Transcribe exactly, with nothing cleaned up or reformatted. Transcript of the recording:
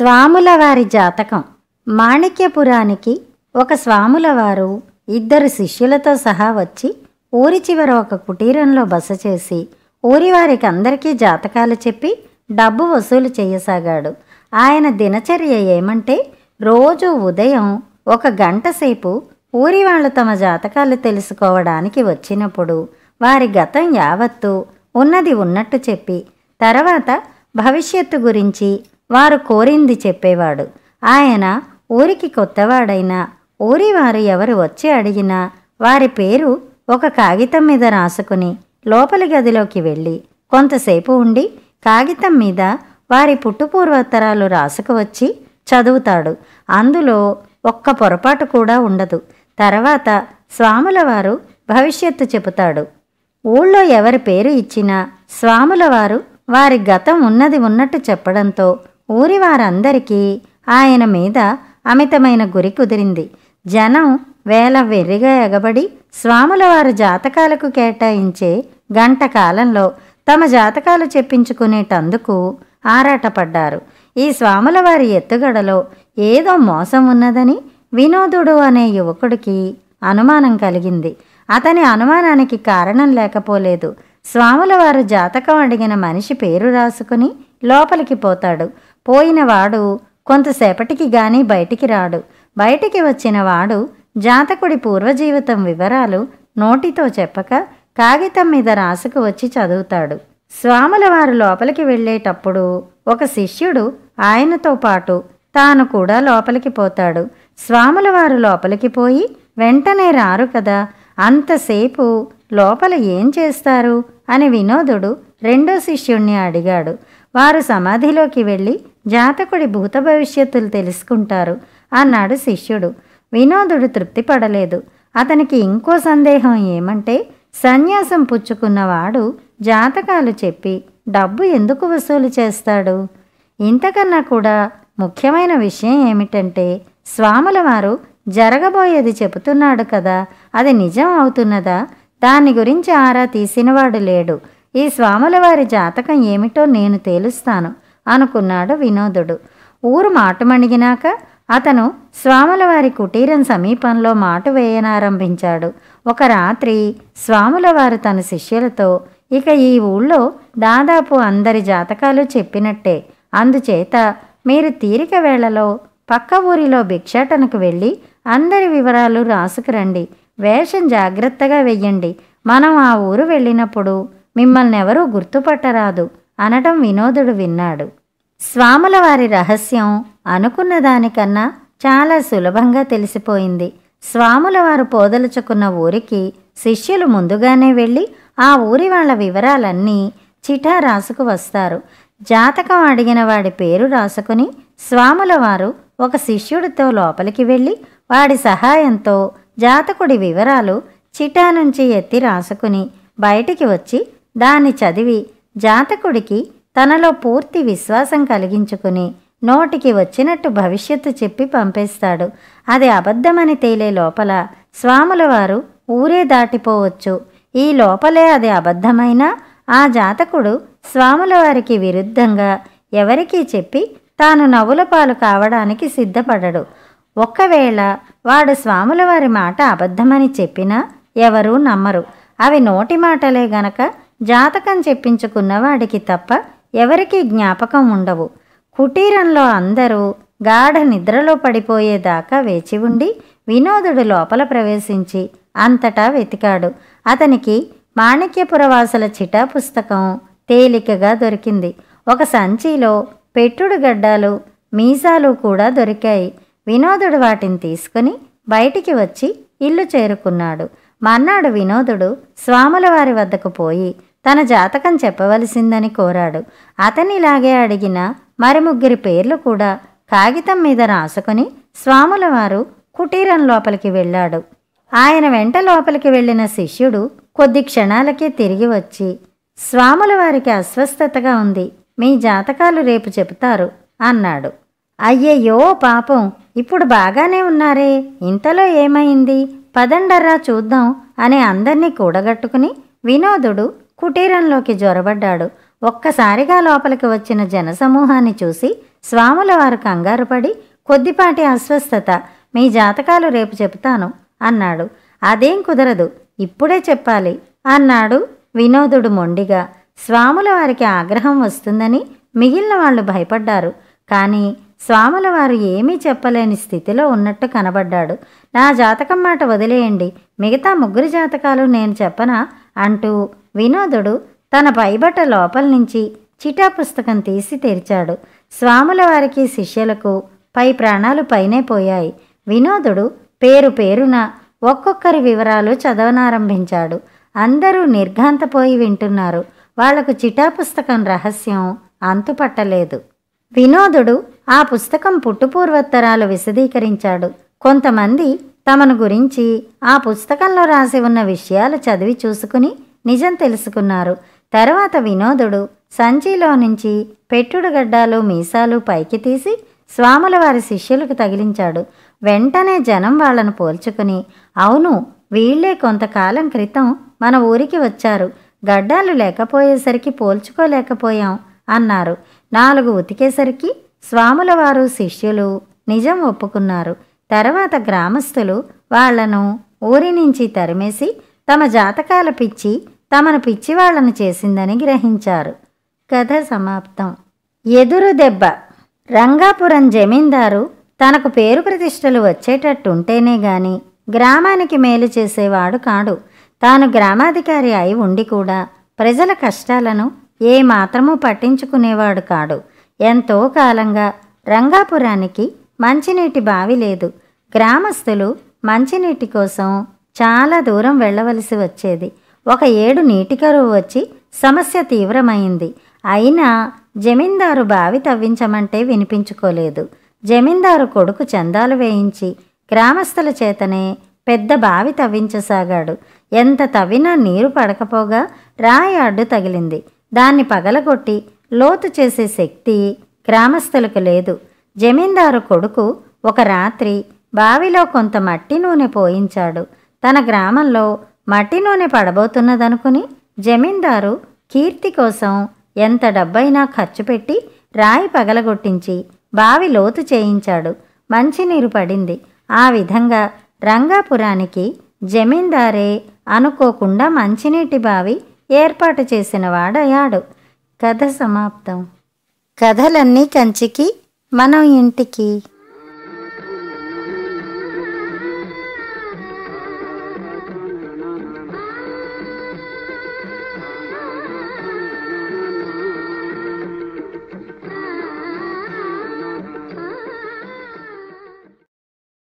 స్వాములవారి జాతకం. మాణిక్యపురానికి ఒక స్వాములవారు ఇద్దరు శిష్యులతో సహా వచ్చి ఊరి చివర ఒక కుటీరంలో బస చేసి ఊరివారికి అందరికీ జాతకాలు చెప్పి డబ్బు వసూలు చేయసాగాడు. ఆయన దినచర్య ఏమంటే, రోజు ఉదయం ఒక గంట సేపు ఊరి వాళ్ళు తమ జాతకాలు తెలుసుకోవడానికి వచ్చినప్పుడు వారి గతం యావత్తు ఉన్నది ఉన్నట్టు చెప్పి తర్వాత భవిష్యత్తు గురించి వారు కోరింది చెప్పేవాడు. ఆయన ఊరికి కొత్తవాడైనా ఊరివారు ఎవరు వచ్చి అడిగినా వారి పేరు ఒక కాగితం మీద రాసుకుని లోపలి గదిలోకి వెళ్ళి కొంతసేపు ఉండి కాగితం మీద వారి పుట్టుపూర్వోత్తరాలు రాసుకువచ్చి చదువుతాడు. అందులో ఒక్క పొరపాటు కూడా ఉండదు. తర్వాత స్వాములవారు భవిష్యత్తు చెబుతాడు. ఊళ్ళో ఎవరి పేరు ఇచ్చినా స్వాములవారు వారి గతం ఉన్నది ఉన్నట్టు చెప్పడంతో ఊరి వారందరికీ ఆయన మీద అమితమైన గురి కుదిరింది. జనం వేల వెర్రిగా ఎగబడి స్వాములవారు జాతకాలకు కేటాయించే గంట కాలంలో తమ జాతకాలు చెప్పించుకునేటందుకు ఆరాటపడ్డారు. ఈ స్వాములవారి ఎత్తుగడలో ఏదో మోసం ఉన్నదని వినోదుడు అనే యువకుడికి అనుమానం కలిగింది. అతని అనుమానానికి కారణం లేకపోలేదు. స్వాములవారు జాతకం అడిగిన మనిషి పేరు రాసుకుని లోపలికి పోతాడు. పోయినవాడు కొంతసేపటికి గాని బయటికి రాడు. బయటికి వచ్చిన వాడు జాతకుడి పూర్వజీవితం వివరాలు నోటితో చెప్పక కాగితం మీద రాసుకు వచ్చి చదువుతాడు. స్వాములవారు లోపలికి వెళ్ళేటప్పుడు ఒక శిష్యుడు ఆయనతో పాటు తాను కూడా లోపలికి పోతాడు. స్వాములవారు లోపలికి పోయి వెంటనే రారు కదా, అంతసేపు లోపల ఏం చేస్తారు అని వినోదుడు రెండో శిష్యుణ్ణి అడిగాడు. వారు సమాధిలోకి వెళ్ళి జాతకుడి భూత భవిష్యత్తులు తెలుసుకుంటారు అన్నాడు శిష్యుడు. వినోదుడు తృప్తి పడలేదు. అతనికి ఇంకో సందేహం ఏమంటే, సన్యాసం పుచ్చుకున్నవాడు జాతకాలు చెప్పి డబ్బు ఎందుకు వసూలు చేస్తాడు? ఇంతకన్నా కూడా ముఖ్యమైన విషయం ఏమిటంటే, స్వాములవారు జరగబోయేది చెబుతున్నాడు కదా, అది నిజం అవుతున్నదా? దాని గురించి ఆరా తీసినవాడు లేడు. ఈ స్వాములవారి జాతకం ఏమిటో నేను తేలుస్తాను అనుకున్నాడు వినోదుడు. ఊరు మాటుమణిగినాక అతను స్వాములవారి కుటీరం సమీపంలో మాటు వేయనారంభించాడు. ఒక రాత్రి స్వాములవారు తన శిష్యులతో, ఇక ఈ ఊళ్ళో దాదాపు అందరి జాతకాలు చెప్పినట్టే, అందుచేత మీరు తీరిక వేళలో పక్క ఊరిలో భిక్షాటనకు వెళ్ళి అందరి వివరాలు రాసుకురండి. వేషం జాగ్రత్తగా వెయ్యండి. మనం ఆ ఊరు వెళ్ళినప్పుడు మిమ్మల్ని ఎవరూ గుర్తుపట్టరాదు అనటం వినోదుడు విన్నాడు. స్వాములవారి రహస్యం అనుకున్న దానికన్నా చాలా సులభంగా తెలిసిపోయింది. స్వాములవారు పోదలుచుకున్న ఊరికి శిష్యులు ముందుగానే వెళ్ళి ఆ ఊరి వాళ్ళ వివరాలన్నీ చిఠా రాసుకు వస్తారు. జాతకం అడిగిన వాడి పేరు రాసుకుని స్వాములవారు ఒక శిష్యుడితో లోపలికి వెళ్ళి వాడి సహాయంతో జాతకుడి వివరాలు చిఠా నుంచి ఎత్తి రాసుకుని బయటికి వచ్చి దాన్ని చదివి జాతకుడికి తనలో పూర్తి విశ్వాసం కలిగించుకుని నోటికి వచ్చినట్టు భవిష్యత్తు చెప్పి పంపేస్తాడు. అది అబద్ధమని తేలే లోపల స్వాములవారు ఊరే దాటిపోవచ్చు. ఈ లోపలే అది అబద్ధమైనా ఆ జాతకుడు స్వాములవారికి విరుద్ధంగా ఎవరికీ చెప్పి తాను నవ్వుల పాలు కావడానికి సిద్ధపడడు. ఒక్కవేళ వాడు స్వాములవారి మాట అబద్ధమని చెప్పినా ఎవరూ నమ్మరు. అవి నోటి మాటలే గనక జాతకం చెప్పించుకున్న వాడికి తప్ప ఎవరికీ జ్ఞాపకం ఉండవు. కుటీరంలో అందరూ గాఢ నిద్రలో పడిపోయేదాకా వేచి ఉండి వినోదుడు లోపల ప్రవేశించి అంతటా వెతికాడు. అతనికి మాణిక్యపురవాసుల చిటా పుస్తకం తేలికగా దొరికింది. ఒక సంచిలో పెట్టుడు గడ్డాలు మీసాలు కూడా దొరికాయి. వినోదుడు వాటిని తీసుకుని బయటికి వచ్చి ఇల్లు చేరుకున్నాడు. మర్నాడు వినోదుడు స్వాములవారి వద్దకు పోయి తన జాతకం చెప్పవలసిందని కోరాడు. అతనిలాగే అడిగిన మరి ముగ్గురి పేర్లు కూడా కాగితం మీద రాసుకుని స్వాములవారు కుటీరం లోపలికి వెళ్ళాడు. ఆయన వెంట లోపలికి వెళ్ళిన శిష్యుడు కొద్ది క్షణాలకే తిరిగి వచ్చి, స్వాములవారికి అస్వస్థతగా ఉంది, మీ జాతకాలు రేపు చెబుతారు అన్నాడు. అయ్యయ్యో పాపం, ఇప్పుడు బాగానే ఉన్నారే, ఇంతలో ఏమైంది? పదండర్రా చూద్దాం అని అందర్నీ కూడగట్టుకుని వినోదుడు కుటీరంలోకి జొరబడ్డాడు. ఒక్కసారిగా లోపలికి వచ్చిన జనసమూహాన్ని చూసి స్వాముల వారు కంగారుపడి, కొద్దిపాటి అస్వస్థత, మీ జాతకాలు రేపు చెబుతాను అన్నాడు. అదేం కుదరదు, ఇప్పుడే చెప్పాలి అన్నాడు వినోదుడు మొండిగా. స్వాముల వారికి ఆగ్రహం వస్తుందని మిగిలిన వాళ్ళు భయపడ్డారు. కానీ స్వాముల వారు ఏమీ చెప్పలేని స్థితిలో ఉన్నట్టు కనబడ్డాడు. నా జాతకం మాట వదిలేయండి, మిగతా ముగ్గురి జాతకాలు నేను చెప్పనా అంటూ వినోదుడు తన పైబట్ట లోపల నుంచి చిటా పుస్తకం తీసి తెరిచాడు. స్వాముల వారికి శిష్యులకు పై ప్రాణాలు పైనే పోయాయి. వినోదుడు పేరు పేరున ఒక్కొక్కరి వివరాలు చదవనారంభించాడు. అందరూ నిర్ఘాంతపోయి వింటున్నారు. వాళ్లకు చిటా పుస్తకం రహస్యం అంతుపట్టలేదు. వినోదుడు ఆ పుస్తకం పుట్టుపూర్వోత్తరాలు విశదీకరించాడు. కొంతమంది తమను గురించి ఆ పుస్తకంలో రాసి ఉన్న విషయాలు చదివి చూసుకుని నిజం తెలుసుకున్నారు. తర్వాత వినోదుడు సంచిలో నుంచి పెట్టుడు గడ్డాలు మీసాలు పైకి తీసి స్వాముల వారి శిష్యులకు తగిలించాడు. వెంటనే జనం వాళ్లను పోల్చుకుని, అవును, వీళ్లే కొంతకాలం క్రితం మన ఊరికి వచ్చారు, గడ్డాలు లేకపోయేసరికి పోల్చుకోలేకపోయాం అన్నారు. నాలుగు ఉతికేసరికి స్వాముల వారు శిష్యులు నిజం ఒప్పుకున్నారు. తర్వాత గ్రామస్తులు వాళ్లను ఊరి నుంచి తరిమేసి తమ జాతకాల పిచ్చి తమను పిచ్చివాళ్లను చేసిందని గ్రహించారు. కథ సమాప్తం. ఎదురు దెబ్బ. రంగాపురం జమీందారు తనకు పేరు ప్రతిష్టలు వచ్చేటట్టుంటేనే గాని గ్రామానికి మేలు చేసేవాడు కాడు. తాను గ్రామాధికారి అయి ఉండి కూడా ప్రజల కష్టాలను ఏ మాత్రమూ పట్టించుకునేవాడు కాడు. ఎంతో కాలంగా రంగాపురానికి మంచినీటి బావి లేదు. గ్రామస్తులు మంచినీటి కోసం చాలా దూరం వెళ్ళవలసి వచ్చేది. ఒక ఏడు నీటి కరువు వచ్చి సమస్య తీవ్రమైంది. అయినా జమీందారు బావి తవ్వించమంటే వినిపించుకోలేదు. జమీందారు కొడుకు చందాలు వేయించి గ్రామస్తుల చేతనే పెద్ద బావి తవ్వించసాగాడు. ఎంత తవ్వినా నీరు పడకపోగా రాయి అడ్డు తగిలింది. దాన్ని పగలగొట్టి లోతు చేసే శక్తి గ్రామస్తులకు లేదు. జమీందారు కొడుకు ఒక రాత్రి బావిలో కొంత మట్టి నూనె పోయించాడు. తన గ్రామంలో మట్టి నూనె పడబోతున్నదనుకుని జమీందారు కీర్తి కోసం ఎంత డబ్బైనా ఖర్చు పెట్టి రాయి పగలగొట్టించి బావి లోతు చేయించాడు. మంచినీరు పడింది. ఆ విధంగా రంగాపురానికి జమీందారే అనుకోకుండా మంచినీటి బావి ఏర్పాటు చేసిన వాడయ్యాడు. కథ సమాప్తం. కథలన్నీ కంచికి, మనం ఇంటికి.